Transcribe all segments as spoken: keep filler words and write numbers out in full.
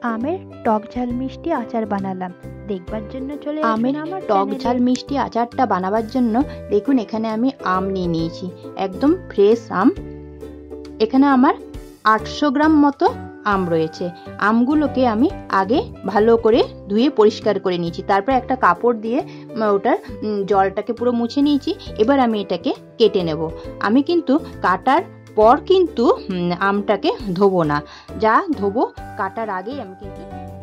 আমের টক ঝাল মিষ্টি আচার বানালাম, দেখবার জন্য চলে আসুন আমের আমার টক চ্যানেলে। ঝাল মিষ্টি আচারটা বানাবার জন্য দেখুন এখানে আমি আম নিয়ে নিয়েছি, একদম ফ্রেশ আম। এখানে আমার আটশো গ্রাম মতো আম রয়েছে। আমগুলোকে আমি আগে ভালো করে ধুয়ে পরিষ্কার করে নিয়েছি, তারপর একটা কাপড় দিয়ে ওটার জলটাকে পুরো মুছে নিয়েছি। এবার আমি এটাকে কেটে নেব। আমি কিন্তু কাটার পর কিন্তু আমটাকে ধোবো না, যা ধোবো কাটার আগেই আমি কিন্তু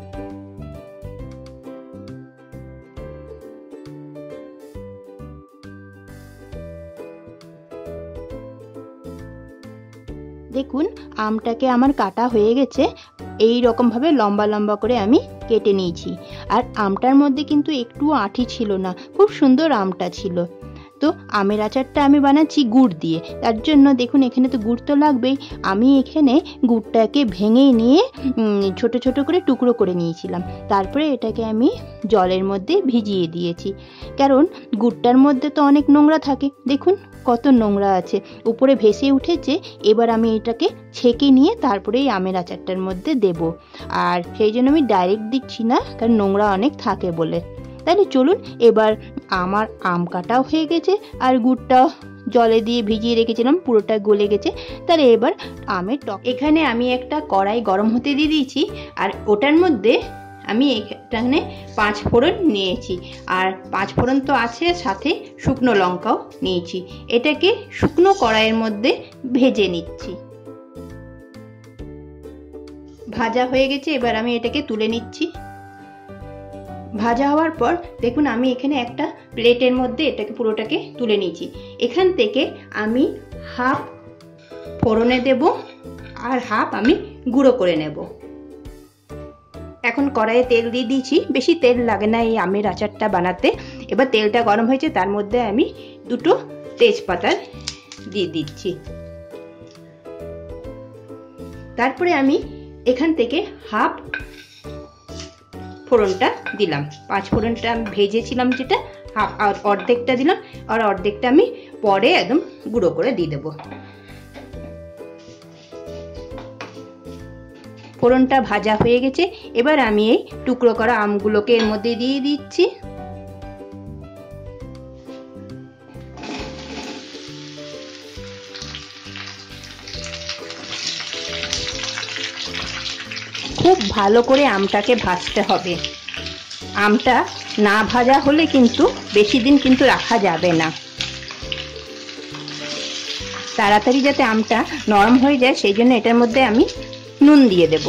দেখুন আমটাকে আমার কাটা হয়ে গেছে। এই রকম ভাবে লম্বা লম্বা করে আমি কেটে নিয়েছি। আর আমটার মধ্যে কিন্তু একটু আঁটি ছিল না, খুব সুন্দর আমটা ছিল। তো আমের আচারটা আমি বানাচ্ছি গুড় দিয়ে, তার জন্য দেখুন এখানে তো গুড় তো লাগবেই। আমি এখানে গুড়টাকে ভেঙে নিয়ে ছোট ছোট করে টুকরো করে নিয়েছিলাম, তারপরে এটাকে আমি জলের মধ্যে ভিজিয়ে দিয়েছি, কারণ গুড়টার মধ্যে তো অনেক নোংরা থাকে। দেখুন কত নোংরা আছে, উপরে ভেসে উঠেছে। এবার আমি এটাকে ছেঁকে নিয়ে তারপরে এই আমের আচারটার মধ্যে দেব। আর সেই জন্য আমি ডাইরেক্ট দিচ্ছি না, কারণ নোংরা অনেক থাকে বলে। তাহলে চলুন, এবার আমার আম কাটাও হয়ে গেছে আর গুড়টাও জলে দিয়ে ভিজিয়ে রেখেছিলাম, পুরোটা গলে গেছে। তাহলে এবার আমের টক, এখানে আমি একটা কড়াই গরম হতে দিয়ে দিয়েছি, আর ওটার মধ্যে আমি এখানে পাঁচ ফোড়ন নিয়েছি। আর পাঁচ ফোড়ন তো আছে, সাথে শুকনো লঙ্কাও নিয়েছি। এটাকে শুকনো কড়াইয়ের মধ্যে ভেজে নিচ্ছি। ভাজা হয়ে গেছে, এবার আমি এটাকে তুলে নিচ্ছি। ভাজা হওয়ার পর দেখুন আমি এখানে একটা প্লেটের মধ্যে এটাকে পুরোটাকে তুলে নিয়েছি। এখান থেকে আমি হাফ ফোড়নে দেব আর হাফ আমি গুঁড়ো করে নেব। এখন কড়াইয়ে তেল দিয়ে দিয়েছি, বেশি তেল লাগে না এই আমের আচারটা বানাতে। এবার তেলটা গরম হয়েছে, তার মধ্যে আমি দুটো তেজপাতা দিয়ে দিচ্ছি। তারপরে আমি এখান থেকে হাফ ফোড়নটা দিলাম। পাঁচ ফোড়নটা আমি ভেজেছিলাম যেটা, হাফ আর অর্ধেকটা দিলাম, আর অর্ধেকটা আমি পরে একদম গুঁড়ো করে দিয়ে দেবো। ফোড়নটা ভাজা হয়ে গেছে, এবার আমি এই টুকরো করা আমগুলোকে এর মধ্যে দিয়ে দিচ্ছি। খুব ভালো করে আমটাকে ভাজতে হবে। আমটা না ভাজা হলে কিন্তু বেশি দিন কিন্তু রাখা যাবে না। তাড়াতাড়ি যাতে আমটা নরম হয়ে যায়, সেই জন্য এটার মধ্যে আমি নুন দিয়ে দেব।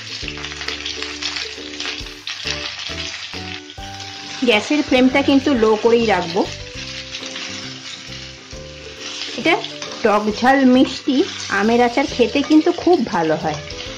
গ্যাসের ফ্লেমটা কিন্তু লো করেই রাখবো। এটা টক ঝাল মিষ্টি আমের আচার খেতে কিন্তু খুব ভালো হয়।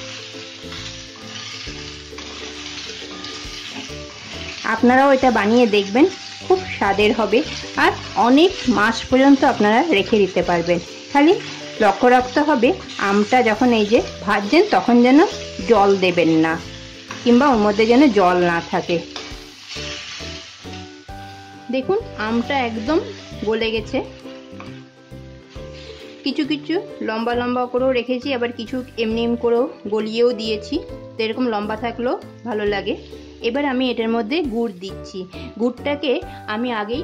আপনারাও এটা বানিয়ে দেখবেন, খুব স্বাদের হবে আর অনেক মাস পর্যন্ত আপনারা রেখে দিতে পারবেন। খালি লক্ষ্য রাখতে হবে আমটা যখন এই যে ভাজছেন তখন যেন জল দেবেন না, কিংবা ওর মধ্যে যেন জল না থাকে। দেখুন আমটা একদম গলে গেছে। কিছু কিছু লম্বা লম্বা করেও রেখেছি, আবার কিছু এমনি এমনি করেও গলিয়েও দিয়েছি, তো এরকম লম্বা থাকলেও ভালো লাগে। এবার আমি এটার মধ্যে গুড় দিচ্ছি। গুড়টাকে আমি আগেই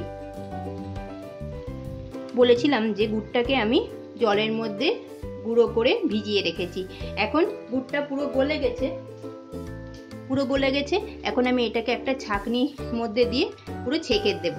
বলেছিলাম যে গুড়টাকে আমি জলের মধ্যে গুঁড়ো করে ভিজিয়ে রেখেছি। এখন গুড়টা পুরো গলে গেছে, পুরো গলে গেছে। এখন আমি এটাকে একটা ছাঁকনির মধ্যে দিয়ে পুরো ছেঁকে দেব,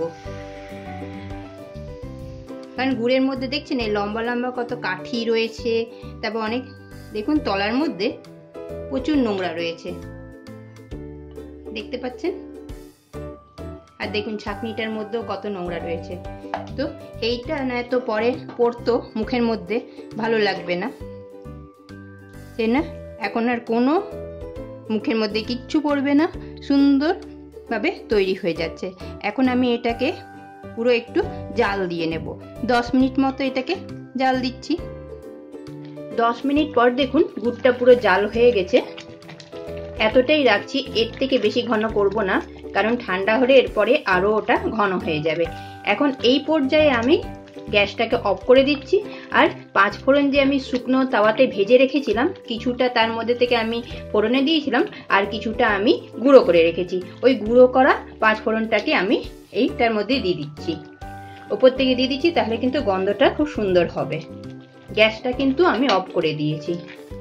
কারণ গুড়ের মধ্যে দেখছেন এই লম্বা লম্বা কত কাঠি রয়েছে, তারপর অনেক দেখুন তলার মধ্যে প্রচুর নোংরা রয়েছে, দেখতে পাচ্ছেন। আর দেখুন ছাঁকনিটার মধ্যেও কত নোংরা রয়েছে। তো এইটা নয় তো পরে পড়তো মুখের মধ্যে, ভালো লাগবে না, তাই না? এখন আর কোনো মুখের মধ্যে কিচ্ছু পড়বে না, সুন্দরভাবে তৈরি হয়ে যাচ্ছে। এখন আমি এটাকে পুরো একটু জাল দিয়ে নেব। দশ মিনিট মতো এটাকে জাল দিচ্ছি। দশ মিনিট পর দেখুন গুড়টা পুরো জাল হয়ে গেছে। এতটাই রাখছি, এর থেকে বেশি ঘন করব না, কারণ ঠান্ডা হলে এরপরে আরও ওটা ঘন হয়ে যাবে। এখন এই পর্যায়ে আমি গ্যাসটাকে অফ করে দিচ্ছি। আর পাঁচ ফোড়ন যে আমি শুকনো তাওয়াতে ভেজে রেখেছিলাম, কিছুটা তার মধ্যে থেকে আমি ফোড়নে দিয়েছিলাম আর কিছুটা আমি গুঁড়ো করে রেখেছি। ওই গুঁড়ো করা পাঁচ ফোড়নটাকে আমি এইটার মধ্যে দিয়ে দিচ্ছি, ওপর থেকে দিয়ে দিচ্ছি, তাহলে কিন্তু গন্ধটা খুব সুন্দর হবে। গ্যাসটা কিন্তু আমি অফ করে দিয়েছি।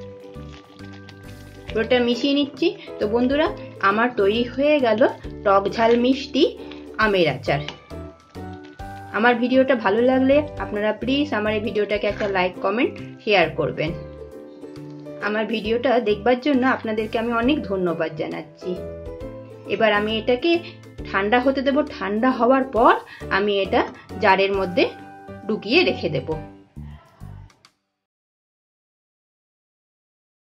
পুরোটা মিশিয়ে নিচ্ছি। তো বন্ধুরা, আমার তৈরি হয়ে গেল টক ঝাল মিষ্টি আমের আচার। আমার ভিডিওটা ভালো লাগলে আপনারা প্লিজ আমার এই ভিডিওটাকে একটা লাইক কমেন্ট শেয়ার করবেন। আমার ভিডিওটা দেখবার জন্য আপনাদেরকে আমি অনেক ধন্যবাদ জানাচ্ছি। এবার আমি এটাকে ঠান্ডা হতে দেব। ঠান্ডা হওয়ার পর আমি এটা জারের মধ্যে ঢুকিয়ে রেখে দেবো।